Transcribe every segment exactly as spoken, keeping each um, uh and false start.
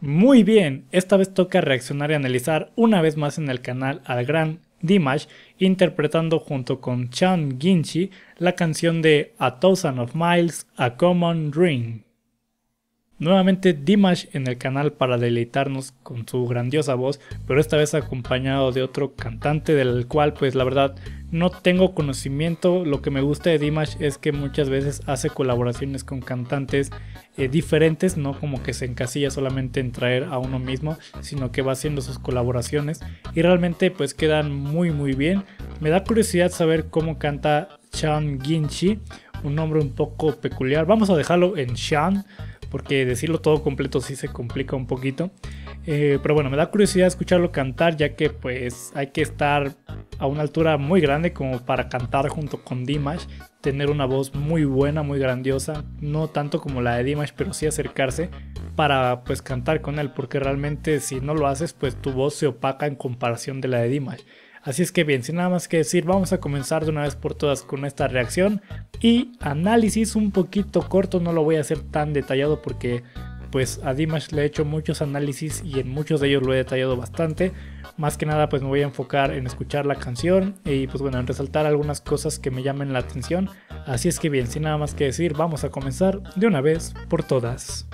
Muy bien, esta vez toca reaccionar y analizar una vez más en el canal al gran Dimash interpretando junto con Chan Ginchi la canción de A Thousand of Miles, A Common Dream. Nuevamente Dimash en el canal para deleitarnos con su grandiosa voz, pero esta vez acompañado de otro cantante del cual pues la verdad no tengo conocimiento. Lo que me gusta de Dimash es que muchas veces hace colaboraciones con cantantes eh, diferentes, no como que se encasilla solamente en traer a uno mismo, sino que va haciendo sus colaboraciones y realmente pues quedan muy muy bien. Me da curiosidad saber cómo canta Chan Ginchi, un nombre un poco peculiar. Vamos a dejarlo en Chan, porque decirlo todo completo sí se complica un poquito. Eh, pero bueno, me da curiosidad escucharlo cantar, ya que pues hay que estar a una altura muy grande como para cantar junto con Dimash, tener una voz muy buena, muy grandiosa, no tanto como la de Dimash, pero sí acercarse para pues cantar con él, porque realmente si no lo haces pues tu voz se opaca en comparación de la de Dimash. Así es que bien, sin nada más que decir, vamos a comenzar de una vez por todas con esta reacción y análisis un poquito corto. No lo voy a hacer tan detallado porque pues a Dimash le he hecho muchos análisis y en muchos de ellos lo he detallado bastante. Más que nada pues me voy a enfocar en escuchar la canción y pues bueno, en resaltar algunas cosas que me llamen la atención. Así es que bien, sin nada más que decir, vamos a comenzar de una vez por todas.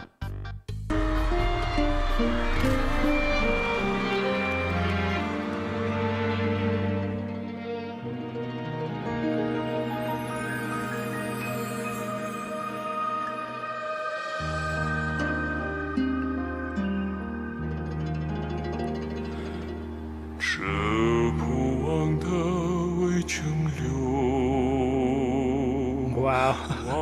Wow.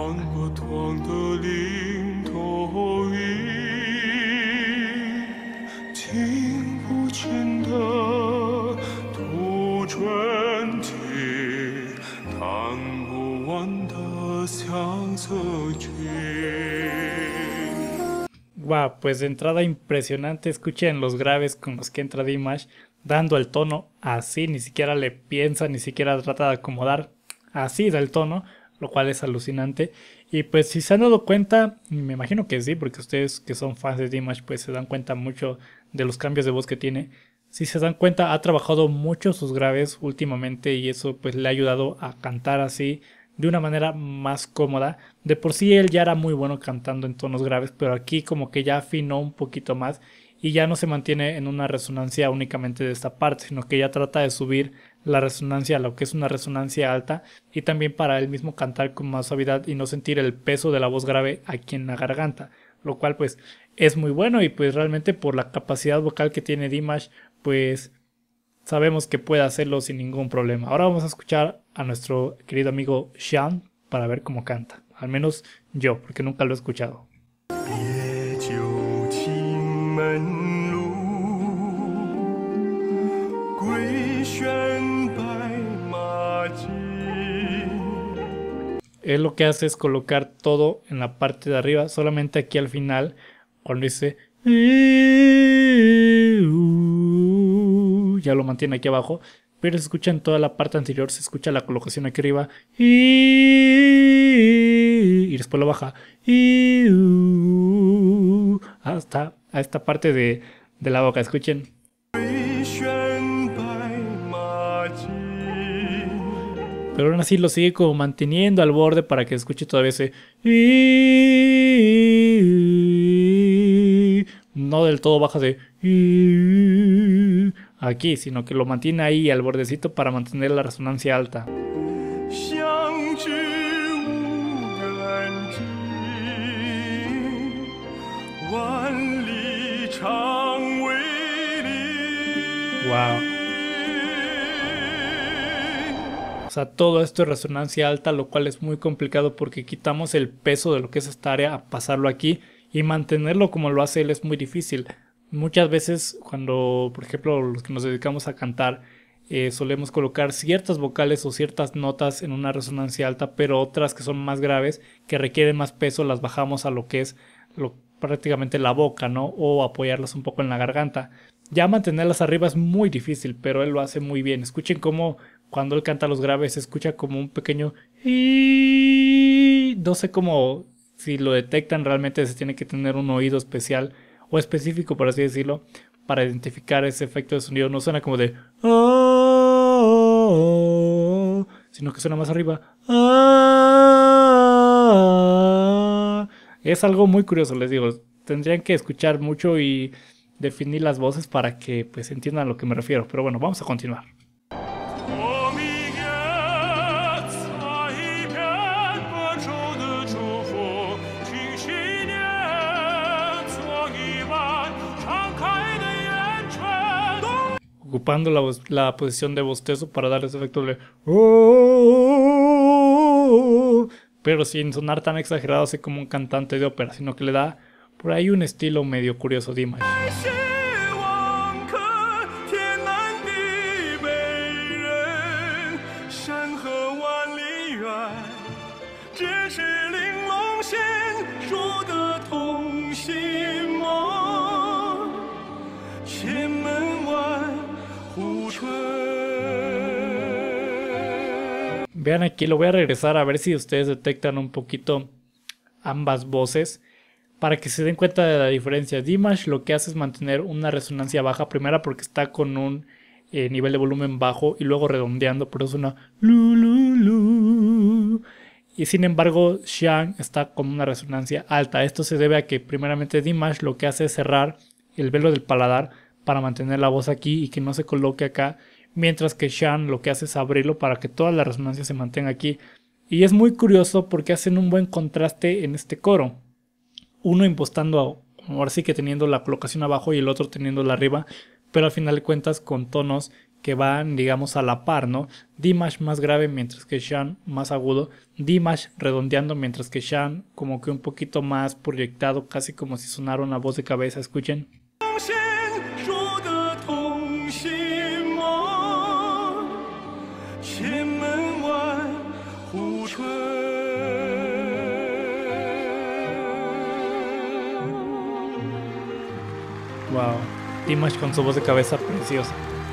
Wow, pues de entrada impresionante. Escuchen los graves con los que entra Dimash, dando el tono así, ni siquiera le piensa, ni siquiera trata de acomodar, así da el tono, lo cual es alucinante. Y pues si se han dado cuenta, me imagino que sí, porque ustedes que son fans de Dimash pues se dan cuenta mucho de los cambios de voz que tiene. Si se dan cuenta, ha trabajado mucho sus graves últimamente y eso pues le ha ayudado a cantar así de una manera más cómoda. De por sí él ya era muy bueno cantando en tonos graves, pero aquí como que ya afinó un poquito más y ya no se mantiene en una resonancia únicamente de esta parte, sino que ya trata de subir la resonancia a lo que es una resonancia alta y también para él mismo cantar con más suavidad y no sentir el peso de la voz grave aquí en la garganta, lo cual pues es muy bueno. Y pues realmente por la capacidad vocal que tiene Dimash pues sabemos que puede hacerlo sin ningún problema. Ahora vamos a escuchar a nuestro querido amigo Chan para ver cómo canta. Al menos yo, porque nunca lo he escuchado. Él lo que hace es colocar todo en la parte de arriba, solamente aquí al final, cuando dice ya lo mantiene aquí abajo, pero se escucha en toda la parte anterior, se escucha la colocación aquí arriba y después lo baja hasta a esta parte de, de la boca. Escuchen, pero aún así lo sigue como manteniendo al borde para que se escuche todavía ese no del todo baja de aquí, sino que lo mantiene ahí al bordecito para mantener la resonancia alta. Wow. O sea, todo esto es resonancia alta, lo cual es muy complicado porque quitamos el peso de lo que es esta área a pasarlo aquí y mantenerlo como lo hace él es muy difícil. Muchas veces cuando, por ejemplo, los que nos dedicamos a cantar, eh, solemos colocar ciertas vocales o ciertas notas en una resonancia alta, pero otras que son más graves, que requieren más peso, las bajamos a lo que es lo, prácticamente la boca, ¿no? O apoyarlas un poco en la garganta. Ya mantenerlas arriba es muy difícil, pero él lo hace muy bien. Escuchen cómo cuando él canta los graves se escucha como un pequeño y no sé cómo, si lo detectan realmente se tiene que tener un oído especial o específico, por así decirlo, para identificar ese efecto de sonido. No suena como de oh, sino que suena más arriba. Ah, es algo muy curioso, les digo. Tendrían que escuchar mucho y definir las voces para que pues entiendan a lo que me refiero. Pero bueno, vamos a continuar. Ocupando la, la posición de bostezo para dar ese efecto de oh, pero sin sonar tan exagerado así como un cantante de ópera, sino que le da por ahí un estilo medio curioso de Dimash. Vean aquí, lo voy a regresar a ver si ustedes detectan un poquito ambas voces para que se den cuenta de la diferencia. Dimash lo que hace es mantener una resonancia baja, primera porque está con un eh, nivel de volumen bajo y luego redondeando, por eso suena lu, lu, lu. Y sin embargo Xiang está con una resonancia alta. Esto se debe a que primeramente Dimash lo que hace es cerrar el velo del paladar para mantener la voz aquí y que no se coloque acá, mientras que Xiang lo que hace es abrirlo para que toda la resonancia se mantenga aquí. Y es muy curioso porque hacen un buen contraste en este coro. Uno impostando, ahora sí que teniendo la colocación abajo y el otro teniéndola arriba, pero al final de cuentas con tonos que van, digamos, a la par, ¿no? Dimash más grave mientras que Xiang más agudo, Dimash redondeando mientras que Xiang como que un poquito más proyectado, casi como si sonara una voz de cabeza, escuchen. Wow, Dimash con su voz de cabeza preciosa.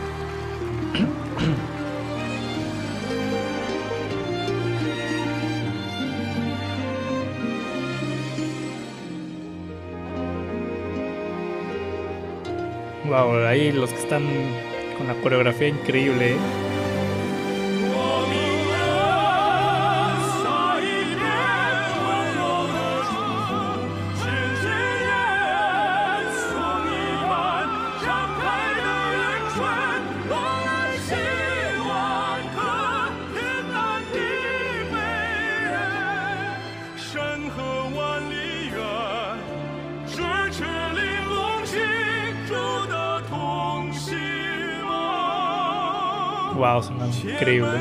Wow, ahí los que están con la coreografía increíble, ¿eh? Wow, suena increíble.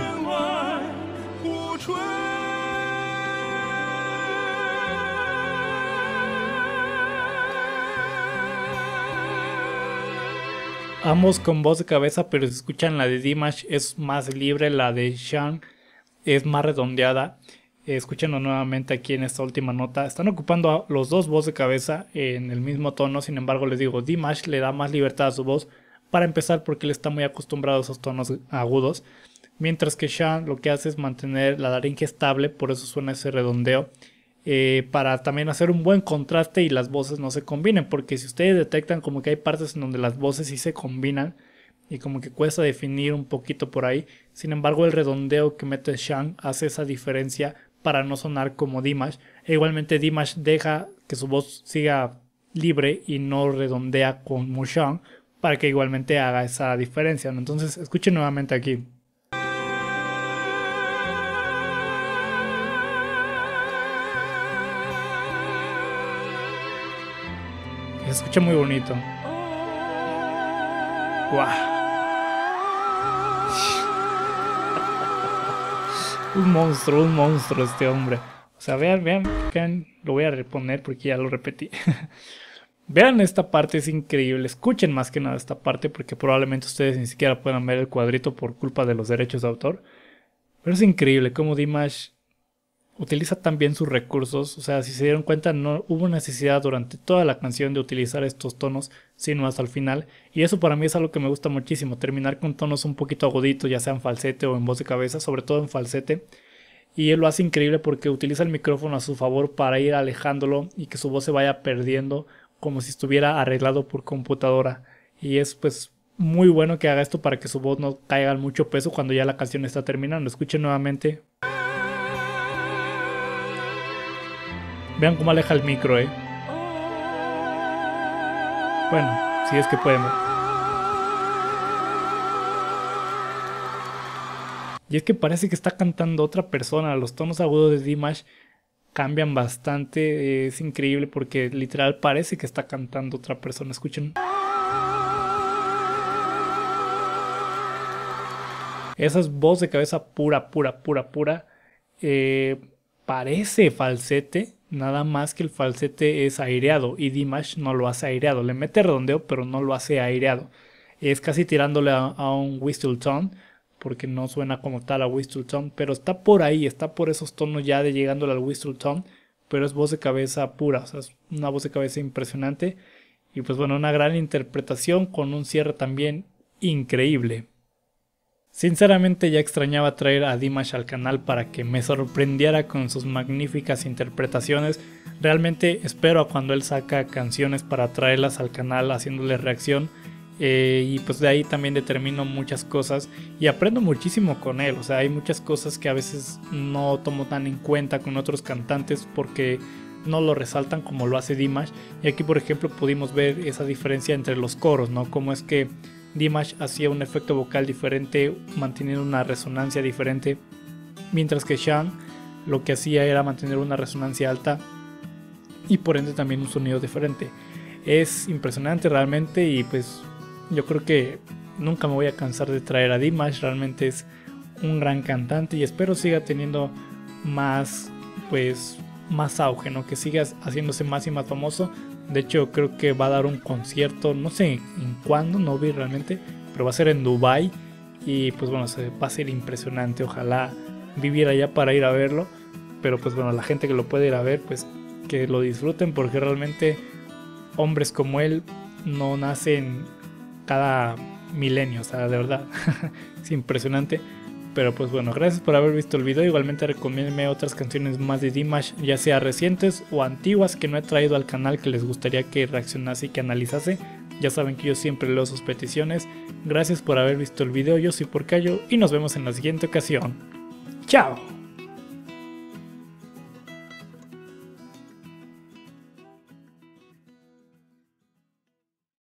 Ambos con voz de cabeza, pero si escuchan la de Dimash es más libre, la de Xiang es más redondeada. Escúchenlo nuevamente aquí en esta última nota. Están ocupando los dos voz de cabeza en el mismo tono, sin embargo les digo, Dimash le da más libertad a su voz. Para empezar porque él está muy acostumbrado a esos tonos agudos, mientras que Xiang lo que hace es mantener la laringe estable, por eso suena ese redondeo, eh, para también hacer un buen contraste y las voces no se combinen, porque si ustedes detectan como que hay partes en donde las voces sí se combinan y como que cuesta definir un poquito por ahí, sin embargo el redondeo que mete Xiang hace esa diferencia para no sonar como Dimash, e igualmente Dimash deja que su voz siga libre y no redondea como Xiang, para que igualmente haga esa diferencia, ¿no? Entonces escuchen nuevamente aquí. Se escucha muy bonito. ¡Wow! Un monstruo, un monstruo este hombre. O sea, vean, vean, vean, lo voy a reponer porque ya lo repetí. Vean esta parte, es increíble. Escuchen más que nada esta parte porque probablemente ustedes ni siquiera puedan ver el cuadrito por culpa de los derechos de autor. Pero es increíble cómo Dimash utiliza tan bien sus recursos. O sea, si se dieron cuenta, no hubo necesidad durante toda la canción de utilizar estos tonos, sino hasta el final. Y eso para mí es algo que me gusta muchísimo. Terminar con tonos un poquito aguditos, ya sea en falsete o en voz de cabeza, sobre todo en falsete. Y él lo hace increíble porque utiliza el micrófono a su favor para ir alejándolo y que su voz se vaya perdiendo como si estuviera arreglado por computadora. Y es pues muy bueno que haga esto para que su voz no caiga en mucho peso cuando ya la canción está terminando. Escuchen nuevamente. Vean cómo aleja el micro, eh. Bueno, si es que pueden ver. Y es que parece que está cantando otra persona. Los tonos agudos de Dimash cambian bastante. Es increíble porque literal parece que está cantando otra persona. Escuchen. Esa es voz de cabeza pura, pura, pura, pura. Eh, parece falsete. Nada más que el falsete es aireado y Dimash no lo hace aireado. Le mete redondeo pero no lo hace aireado. Es casi tirándole a, a un whistle tone, porque no suena como tal a whistle tone, pero está por ahí, está por esos tonos ya de llegándole al whistle tone, pero es voz de cabeza pura, o sea, es una voz de cabeza impresionante. Y pues bueno, una gran interpretación con un cierre también increíble. Sinceramente ya extrañaba traer a Dimash al canal para que me sorprendiera con sus magníficas interpretaciones. Realmente espero a cuando él saca canciones para traerlas al canal haciéndole reacción. Eh, y pues de ahí también determino muchas cosas y aprendo muchísimo con él. O sea, hay muchas cosas que a veces no tomo tan en cuenta con otros cantantes porque no lo resaltan como lo hace Dimash. Y aquí por ejemplo pudimos ver esa diferencia entre los coros, ¿no? Como es que Dimash hacía un efecto vocal diferente, manteniendo una resonancia diferente, mientras que Sean lo que hacía era mantener una resonancia alta y por ende también un sonido diferente. Es impresionante realmente y pues yo creo que nunca me voy a cansar de traer a Dimash. Realmente es un gran cantante y espero siga teniendo más pues más auge, ¿no? Que siga haciéndose más y más famoso. De hecho creo que va a dar un concierto, no sé en cuándo, no vi realmente, pero va a ser en Dubai y pues bueno, se va a ser impresionante. Ojalá viviera allá para ir a verlo, pero pues bueno, la gente que lo puede ir a ver pues que lo disfruten, porque realmente hombres como él no nacen cada milenio, o sea, de verdad es impresionante. Pero pues bueno, gracias por haber visto el video. Igualmente recomiéndenme otras canciones más de Dimash, ya sea recientes o antiguas que no he traído al canal, que les gustaría que reaccionase y que analizase. Ya saben que yo siempre leo sus peticiones. Gracias por haber visto el video, yo soy Porcayo y nos vemos en la siguiente ocasión. ¡Chao!